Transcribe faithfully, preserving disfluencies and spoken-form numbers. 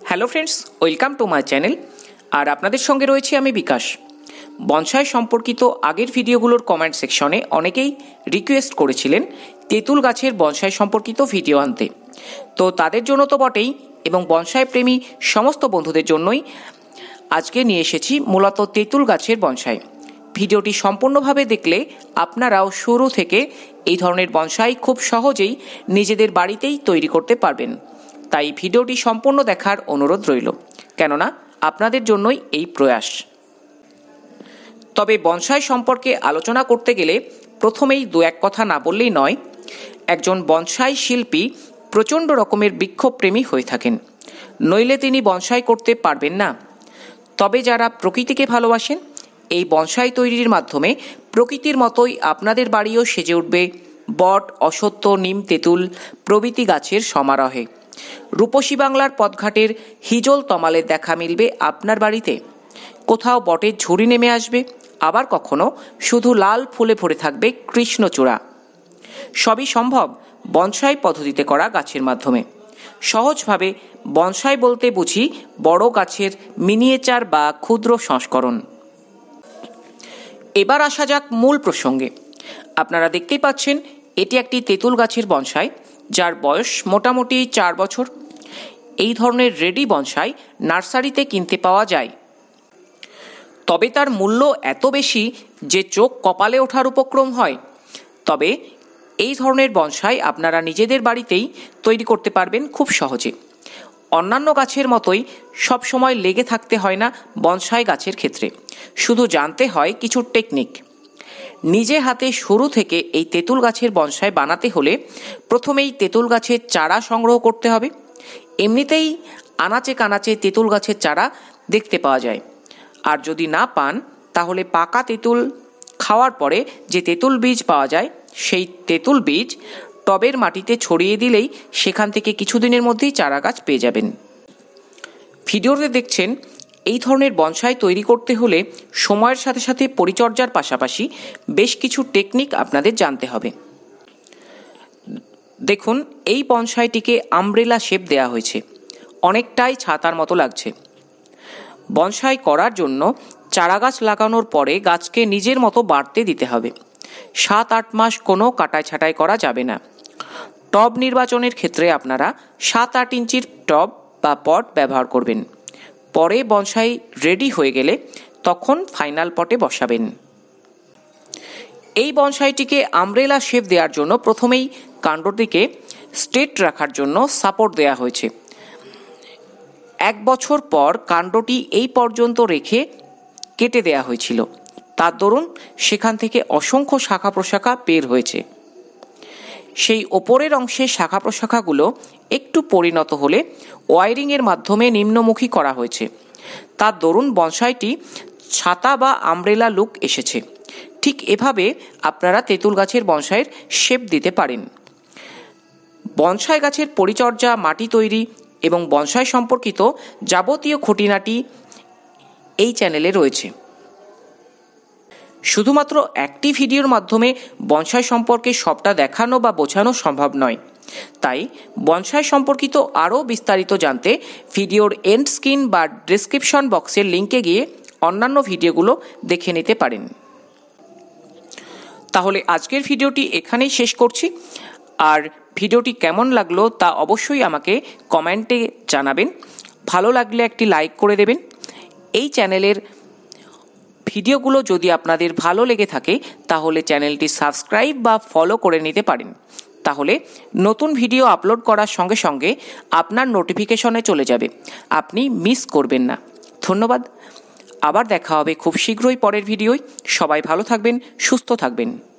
Hello friends, welcome to my channel. আর আপনাদের সঙ্গে রয়েছি আমি বিকাশ। বনসাই সম্পর্কিত আগের ভিডিওগুলোর কমেন্ট সেকশনে অনেকেই রিকোয়েস্ট করেছিলেন তেঁতুল গাছের বনসাই সম্পর্কিত ভিডিও আনতে। তো তাদের জন্য তো বটেই, এবং বনসাই প্রেমী সমস্ত বন্ধুদের জন্যই আজকে নিয়ে এসেছি মূলত তেঁতুল গাছের বনসাই। ভিডিওটি সম্পূর্ণভাবে দেখলে আপনারাও শুরু থেকে এই ধরনের বনসাই খুব সহজেই নিজেদের বাড়িতেই তৈরি করতে পারবেন। তাই ভিডিওটি সম্পূর্ণ দেখার অনুরোধ রইল, কেননা আপনাদের জন্যই এই প্রয়াস। তবে বনসাই সম্পর্কে আলোচনা করতে গেলে প্রথমেই দু এক কথা না বললেই নয়। একজন বনসাই শিল্পী প্রচণ্ড রকমের বৃক্ষপ্রেমী হয়ে থাকেন, নইলে তিনি বনসাই করতে পারবেন না। তবে যারা প্রকৃতিকে ভালোবাসেন, এই বনসাই তৈরির মাধ্যমে প্রকৃতির মতোই আপনাদের বাড়িও সেজে উঠবে বট, অশ্বত্থ, নিম, তেঁতুল প্রভৃতি গাছের সমারোহে। রূপসী বাংলার পথঘাটের হিজল তমালের দেখা মিলবে আপনার বাড়িতে। কোথাও বটের ঝুড়ি নেমে আসবে, আবার কখনো শুধু লাল ফুলে ভরে থাকবে কৃষ্ণচূড়া। সবই সম্ভব বনসাই পদ্ধতিতে করা গাছের মাধ্যমে। সহজভাবে বনসাই বলতে বুঝি বড় গাছের মিনিয়েচার বা ক্ষুদ্র সংস্করণ। এবার আসা যাক মূল প্রসঙ্গে। আপনারা দেখতেই পাচ্ছেন এটি একটি তেঁতুল গাছের বনসাই, যার বয়স মোটামুটি চার বছর। এই ধরনের রেডি বনসাই নার্সারিতে কিনতে পাওয়া যায়, তবে তার মূল্য এত বেশি যে চোখ কপালে ওঠার উপক্রম হয়। তবে এই ধরনের বনসাই আপনারা নিজেদের বাড়িতেই তৈরি করতে পারবেন খুব সহজে। অন্যান্য গাছের মতোই সবসময় লেগে থাকতে হয় না বনসাই গাছের ক্ষেত্রে, শুধু জানতে হয় কিছু টেকনিক। নিজে হাতে শুরু থেকে এই তেঁতুল গাছের বনসাই বানাতে হলে প্রথমেই তেঁতুল গাছের চারা সংগ্রহ করতে হবে। এমনিতেই আনাচে কানাচে তেঁতুল গাছের চারা দেখতে পাওয়া যায়। আর যদি না পান, তাহলে পাকা তেঁতুল খাওয়ার পরে যে তেঁতুল বীজ পাওয়া যায়, সেই তেঁতুল বীজ টবের মাটিতে ছড়িয়ে দিলেই সেখান থেকে কিছুদিনের মধ্যেই চারা গাছ পেয়ে যাবেন। ভিডিওতে দেখছেন এই ধরনের বনসাই তৈরি করতে হলে সময়ের সাথে সাথে পরিচর্যার পাশাপাশি বেশ কিছু টেকনিক আপনাদের জানতে হবে। দেখুন, এই বনসাইটিকে আমব্রেলা শেপ দেওয়া হয়েছে, অনেকটাই ছাতার মতো লাগছে। বনসাই করার জন্য চারা গাছ লাগানোর পরে গাছকে নিজের মতো বাড়তে দিতে হবে। সাত আট মাস কোনো কাটাই ছাঁটাই করা যাবে না। টব নির্বাচনের ক্ষেত্রে আপনারা সাত আট ইঞ্চির টব বা পট ব্যবহার করবেন। পরে বনসাই রেডি হয়ে গেলে তখন ফাইনাল পটে বসাবেন। এই বনসাইটিকে আমব্রেলা শেপ দেওয়ার জন্য প্রথমেই কাণ্ডটিকে স্ট্রেট রাখার জন্য সাপোর্ট দেওয়া হয়েছে। এক বছর পর কাণ্ডটি এই পর্যন্ত রেখে কেটে দেওয়া হয়েছিল। তার দরুন সেখান থেকে অসংখ্য শাখা প্রশাখা বের হয়েছে। সেই ওপরের অংশের শাখা প্রশাখাগুলো একটু পরিণত হলে ওয়ারিংয়ের মাধ্যমে নিম্নমুখী করা হয়েছে। তার দরুন বনসাইটি ছাতা বা আমব্রেলা লুক এসেছে। ঠিক এভাবে আপনারা তেঁতুল গাছের বনসাইয়ের শেপ দিতে পারেন। বনসাই গাছের পরিচর্যা, মাটি তৈরি এবং বনসাই সম্পর্কিত যাবতীয় খুঁটিনাটি এই চ্যানেলে রয়েছে। শুধুমাত্র একটি ভিডিওর মাধ্যমে বনসাই সম্পর্কে সবটা দেখানো বা বোঝানো সম্ভব নয়। তাই বনসাই সম্পর্কিত আরও বিস্তারিত জানতে ভিডিওর এন্ড স্ক্রিন বা ডেসক্রিপশন বক্সের লিঙ্কে গিয়ে অন্যান্য ভিডিওগুলো দেখে নিতে পারেন। তাহলে আজকের ভিডিওটি এখানেই শেষ করছি। আর ভিডিওটি কেমন লাগলো তা অবশ্যই আমাকে কমেন্টে জানাবেন। ভালো লাগলে একটি লাইক করে দেবেন। এই চ্যানেলের ভিডিওগুলো যদি আপনাদের ভালো লেগে থাকে, তাহলে চ্যানেলটি সাবস্ক্রাইব বা ফলো করে নিতে পারেন। তাহলে নতুন ভিডিও আপলোড করার সঙ্গে সঙ্গে আপনার নোটিফিকেশনে চলে যাবে, আপনি মিস করবেন না। ধন্যবাদ। আবার দেখা হবে খুব শীঘ্রই পরের ভিডিওয়। সবাই ভালো থাকবেন, সুস্থ থাকবেন।